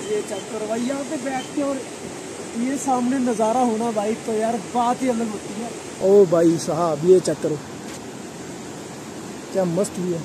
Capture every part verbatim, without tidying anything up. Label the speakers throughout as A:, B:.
A: Guys ये check करो भाई, यहाँ पे बैठ के और ये सामने नज़ारा होना भाई तो यार बात ही अलग होती है। ओ भाई साहब ये चेक करो क्या मस्त व्यू है।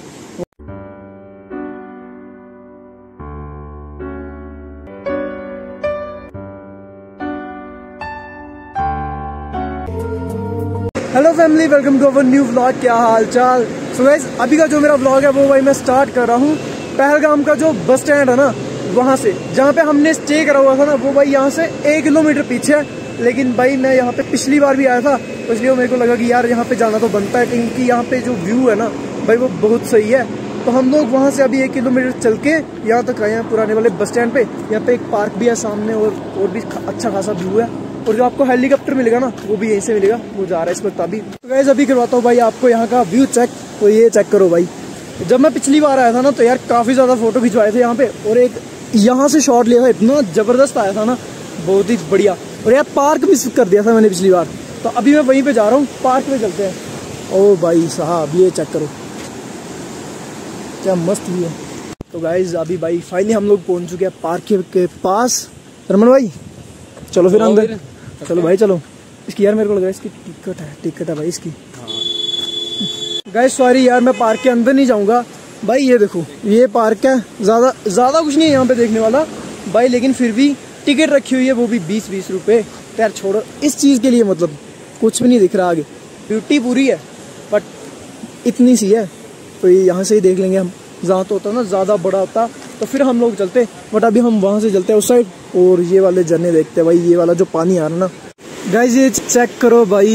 A: Hello family, welcome to our new vlog. क्या हाल चाल। सो गाइस अभी का जो मेरा व्लॉग है वो भाई मैं स्टार्ट कर रहा हूँ पहलगाम का जो बस स्टैंड है ना वहाँ से, जहाँ पे हमने स्टे करा हुआ था ना वो भाई यहाँ से एक किलोमीटर पीछे है। लेकिन भाई मैं यहाँ पे पिछली बार भी आया था तो इसलिए मेरे को लगा कि यार यहाँ पे जाना तो बनता है क्योंकि यहाँ पे जो व्यू है ना भाई वो बहुत सही है। तो हम लोग वहाँ से अभी एक किलोमीटर चल के यहाँ तक आए हैं पुराने वाले बस स्टैंड पे। यहाँ पे एक पार्क भी है सामने और और भी अच्छा खासा व्यू है। और जो आपको हेलीकॉप्टर मिलेगा ना वो भी यहीं से मिलेगा, वो जा रहा है इस वक्त अभी। तो गाइस अभी करवाता हूँ भाई आपको यहाँ का व्यू चेक। तो ये चेक करो भाई, जब मैं पिछली बार आया था ना तो यार काफी ज्यादा फोटो खिंचवाए थे यहाँ पे और एक यहाँ से शॉट लिया था, इतना जबरदस्त आया था ना, बहुत ही बढ़िया। और यार पार्क मिस कर दिया था मैंने पिछली बार, तो अभी मैं वहीं पे जा रहा हूँ, पार्क में चलते हैं। ओ भाई साहब ये चेक करो क्या मस्त व्यू है। तो गाइज अभी भाई फाइनली हम लोग पहुंच चुके हैं पार्क के पास। रमन भाई चलो फिर अंदर, चलो भाई चलो। इसकी यार मेरे को लग रहा है इसकी टिकट है, टिकट है भाई इसकी। गाइस सॉरी यार मैं पार्क के अंदर नहीं जाऊंगा भाई। ये देखो ये पार्क है, ज्यादा ज्यादा कुछ नहीं है यहाँ पे देखने वाला भाई, लेकिन फिर भी टिकट रखी हुई है वो भी बीस बीस रुपए। यार छोड़ो इस चीज के लिए, मतलब कुछ भी नहीं दिख रहा आगे, ब्यूटी पूरी है बट इतनी सी है। तो ये यहाँ से ही देख लेंगे हम, जहाँ तो होता ना ज्यादा बड़ा होता तो फिर हम लोग चलते, बट अभी हम वहां से चलते हैं उस साइड और ये वाले झरने देखते हैं भाई। ये वाला जो पानी आ रहा है ना गाइस ये चेक करो भाई।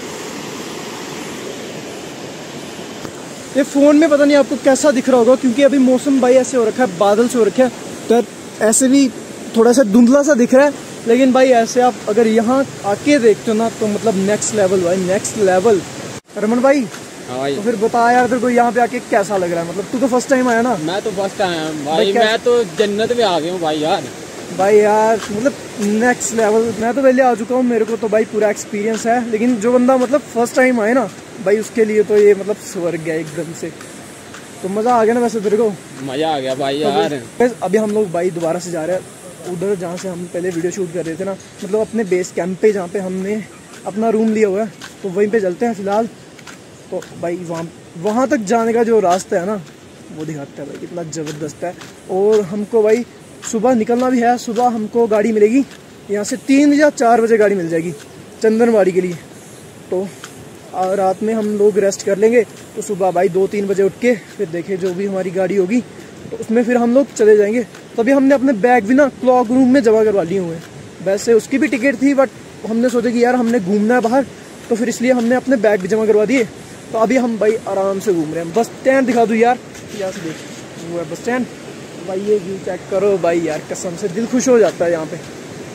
A: ये फोन में पता नहीं आपको कैसा दिख रहा होगा क्योंकि अभी मौसम भाई ऐसे हो रखा है, बादल से हो रखा है तो ऐसे भी थोड़ा सा धुंधला सा दिख रहा है। लेकिन भाई ऐसे आप अगर यहाँ आके देखते हो ना तो मतलब नेक्स्ट लेवल भाई, नेक्स्ट लेवल। रमन भाई
B: हाँ भाई,
A: तो फिर बता यार तेरे को यहाँ पे आके कैसा लग रहा है। मतलब तू तो फर्स्ट टाइम आया ना।
B: मैं तो फर्स्ट टाइम आया भाई, भाई मैं तो जन्नत में आ गया हूँ भाई यार।
A: भाई यार मतलब नेक्स्ट लेवल। मैं तो पहले आ चुका हूँ, मेरे को तो भाई पूरा एक्सपीरियंस है, लेकिन जो बंदा मतलब फर्स्ट टाइम आए ना भाई उसके लिए तो ये मतलब स्वर्ग है एकदम से। तो मजा आ गया ना वैसे तेरे को?
B: मजा आ गया भाई यार।
A: तो अभी हम लोग भाई दोबारा से जा रहे हैं उधर जहाँ से हम पहले वीडियो शूट कर रहे थे ना, मतलब अपने बेस कैंप पे जहाँ पे हमने अपना रूम लिया हुआ है, तो वहीं पे चलते हैं फिलहाल। तो भाई वहाँ वहाँ तक जाने का जो रास्ता है ना वो दिखाता है भाई कितना ज़बरदस्त है। और हमको भाई सुबह निकलना भी है, सुबह हमको गाड़ी मिलेगी यहाँ से तीन या चार बजे गाड़ी मिल जाएगी चंदनवाड़ी के लिए। तो रात में हम लोग रेस्ट कर लेंगे, तो सुबह भाई दो तीन बजे उठ के फिर देखे जो भी हमारी गाड़ी होगी तो उसमें फिर हम लोग चले जाएंगे। तो अभी हमने अपने बैग भी ना क्लॉक रूम में जमा करवा लिए हुए हैं। वैसे उसकी भी टिकट थी बट हमने सोचा कि यार हमने घूमना है बाहर, तो फिर इसलिए हमने अपने बैग भी जमा करवा दिए। तो अभी हम भाई आराम से घूम रहे हैं। बस स्टैंड दिखा दूँ यार, यहाँ से देख वो है बस स्टैंड भाई। ये व्यू चेक करो भाई यार, कसम से दिल खुश हो जाता है यहाँ पे।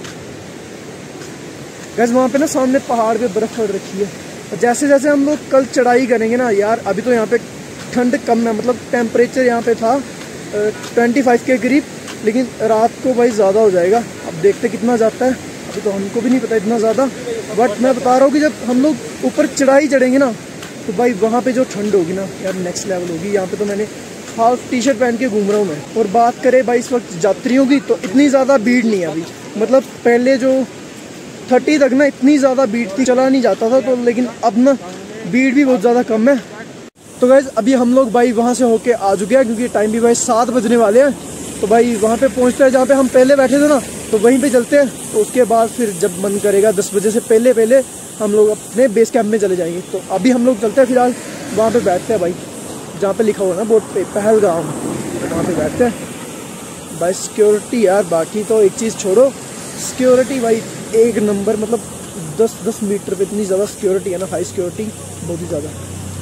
A: गैस वहाँ पे ना सामने पहाड़ पे बर्फ पड़ रखी है। और जैसे जैसे हम लोग कल चढ़ाई करेंगे ना यार, अभी तो यहाँ पे ठंड कम है, मतलब टेम्परेचर यहाँ पे था ट्वेंटी फाइव के करीब, लेकिन रात को भाई ज़्यादा हो जाएगा। अब देखते कितना जाता है, अभी तो हमको भी नहीं पता इतना ज़्यादा। बट मैं बता रहा हूँ कि जब हम लोग ऊपर चढ़ाई चढ़ेंगे ना तो भाई वहाँ पे जो ठंड होगी ना यार नेक्स्ट लेवल होगी। यहाँ पे तो मैंने हाफ टी शर्ट पहन के घूम रहा हूँ मैं। और बात करें भाई इस वक्त यात्रियों की तो इतनी ज़्यादा भीड़ नहीं है अभी, मतलब पहले जो थर्टी तक ना इतनी ज़्यादा भीड़ थी, चला नहीं जाता था तो, लेकिन अब ना भीड़ भी बहुत ज़्यादा कम है। तो गाइस अभी हम लोग भाई वहाँ से होके आ चुके हैं क्योंकि टाइम भी भाई सात बजने वाले हैं। तो भाई वहाँ पे पहुँचते हैं जहाँ पे हम पहले बैठे थे ना, तो वहीं पे चलते हैं। तो उसके बाद फिर जब मन करेगा दस बजे से पहले पहले हम लोग अपने बेस कैंप में चले जाएंगे। तो अभी हम लोग चलते हैं फिलहाल वहाँ पे बैठते हैं भाई, जहाँ पे लिखा हुआ ना बोर्ड पे पहलगाम, तो वहाँ पे बैठते हैं भाई। सिक्योरिटी यार बाकी तो एक चीज़ छोड़ो, सिक्योरिटी भाई एक नंबर, मतलब दस दस मीटर पे इतनी ज़्यादा सिक्योरिटी है ना, हाई सिक्योरिटी बहुत ही ज़्यादा।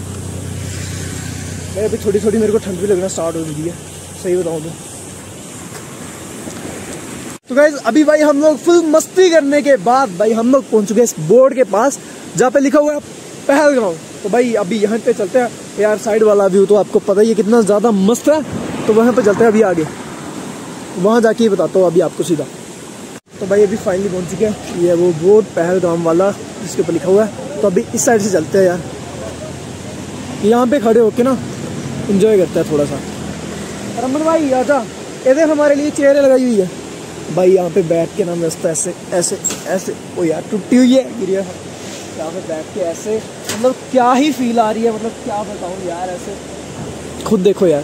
A: मैं अभी थोड़ी थोड़ी मेरे को ठंड भी लगना स्टार्ट हो गई है, सही बताऊँ तो। तो गाइस अभी भाई हम लोग फुल मस्ती करने के बाद भाई हम लोग पहुंच चुके हैं इस बोर्ड के पास जहाँ पे लिखा हुआ है पहलगाम। तो भाई अभी यहाँ पे चलते हैं यार। साइड वाला व्यू तो आपको पता ही है कितना ज़्यादा मस्त है, तो वहाँ पे चलते हैं अभी आगे, वहाँ जाके ही बताता हूँ अभी आपको सीधा। तो भाई अभी फाइनली पहुँच चुके हैं, ये वो बोर्ड पहलगाम वाला जिसके ऊपर लिखा हुआ है। तो अभी इस साइड से चलते हैं यार, यहाँ पे खड़े होके ना इंजॉय करते हैं थोड़ा सा। रमन भाई आजा, इधर हमारे लिए चेयरें लगाई हुई है, भाई यहाँ पे बैठ के ना मस्त ऐसे ऐसे ऐसे ओ यार टूटी हुई है गिरी है। यहाँ पे बैठ के ऐसे मतलब क्या ही फील आ रही है, मतलब क्या बताऊँ यार, ऐसे खुद देखो यार।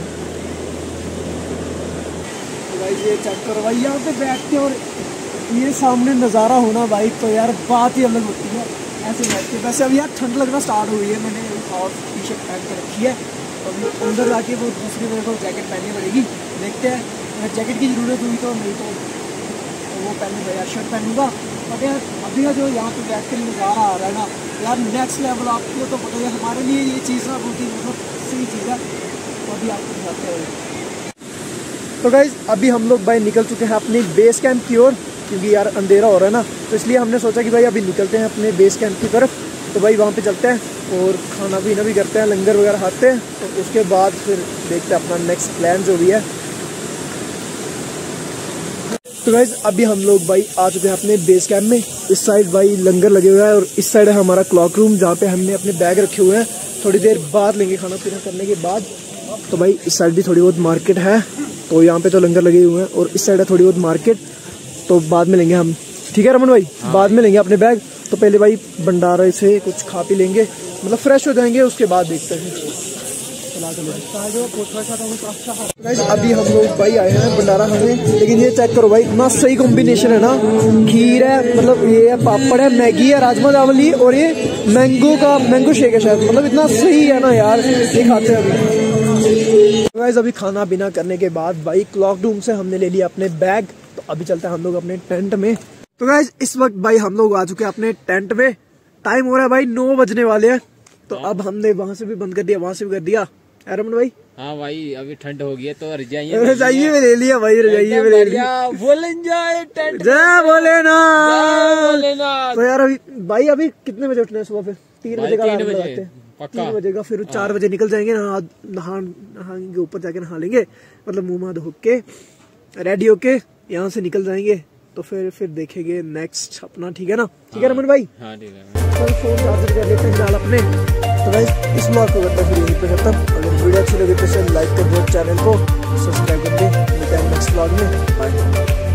A: तो भाई ये चेक करो भाई यहाँ पे बैठ के और ये सामने नज़ारा होना भाई, तो यार बात ही अलग होती है ऐसे बैठ के। वैसे अब यार ठंड लगना स्टार्ट हुई है, मैंने और टी शर्ट पहन के रखी है, तो अभी अंदर जाके वो दूसरी मेरे को जैकेट पहननी पड़ेगी। देखते हैं अगर जैकेट की ज़रूरत हुई तो, नहीं तो, तो वो पहनूँगा यार, शर्ट पहनूँगा। बट यार अभी का जो यहाँ पे बैठ के नज़ारा आ रहा है ना यार, नेक्स्ट लेवल। आपको तो पता है हमारे लिए ये चीज़ ना बहुत ही मतलब सही चीज़ है, तो अभी आपको दिखाते हैं। तो गाइज अभी हम लोग भाई निकल चुके हैं अपनी बेस कैंप की ओर, क्योंकि यार अंधेरा हो रहा है ना, तो इसलिए हमने सोचा कि भाई अभी निकलते हैं अपने बेस कैंप की तरफ। तो भाई वहाँ पे चलते हैं और खाना पीना भी करते हैं, लंगर वगैरह खाते हैं, तो उसके बाद फिर देखते हैं अपना नेक्स्ट प्लान जो भी है। तो गाइज अभी हम लोग भाई आ चुके हैं अपने बेस कैंप में। इस साइड भाई लंगर लगे हुआ है और इस साइड है हमारा क्लॉक रूम, जहाँ पे हमने अपने बैग रखे हुए हैं, थोड़ी देर बाद लेंगे खाना पीना करने के बाद। तो भाई इस साइड भी थोड़ी बहुत मार्केट है, तो यहाँ पे तो लंगर लगे हुए हैं, और इस साइड है थोड़ी बहुत मार्केट, तो बाद में लेंगे हम। ठीक है रमन भाई, हाँ। बाद में लेंगे अपने बैग, तो पहले भाई भंडारे से कुछ खा पी लेंगे, मतलब फ्रेश हो जाएंगे, उसके बाद देखते हैं। अभी हम लोग भाई आए हैं भंडारा खाने, लेकिन ये चेक करो भाई इतना सही कॉम्बिनेशन है ना, खीर है, मतलब ये है पापड़ है, मैगी है, राजमा चावल ही, और ये मैंगो का मैंगो शेक है शायद, मतलब इतना सही है ना यार, ये खाते हैं अभी। गाइस अभी खाना पीना करने के बाद भाई क्लॉक रूम से हमने ले लिया अपने बैग, तो अभी चलते हैं हम लोग अपने टेंट में। तो गाइस इस वक्त भाई हम लोग आ चुके हैं अपने टेंट में, टाइम हो रहा है भाई नौ बजने वाले हैं, तो अब हमने वहां से भी बंद कर दिया, वहां से भी कर दिया। रमन भाई
B: हाँ भाई अभी ठंड हो गई है तो रजाई
A: रजाई में ले लिया भाई, रजाई में ले लिया,
B: बोले जाए टेंट
A: जय भोलेनाथ। तो यार अभी भाई अभी कितने बजे उठना है सुबह? फिर तीन बजे का अलार्म लगाते हैं, तीन बजे का, फिर चार बजे निकल जाएंगे, नहा नहा नहाएंगे, ऊपर जाके नहा लेंगे, मतलब मुंह मुँह धो के रेडी होके यहाँ से निकल जाएंगे, तो फिर फिर देखेंगे नेक्स्ट अपना। ठीक है ना? ठीक है रमन भाई,
B: हाँ ठीक है।
A: तो फोन चार्जर कर लेते हैं फिलहाल अपने। तो गाइस इस ब्लॉग को करते हैं फिर यहीं पे खत्म। अगर वीडियो अच्छी लगी तो इसे लाइक कर दो, चैनल को सब्सक्राइब कर दे। मिलते हैं नेक्स्ट ब्लॉग में, बाय।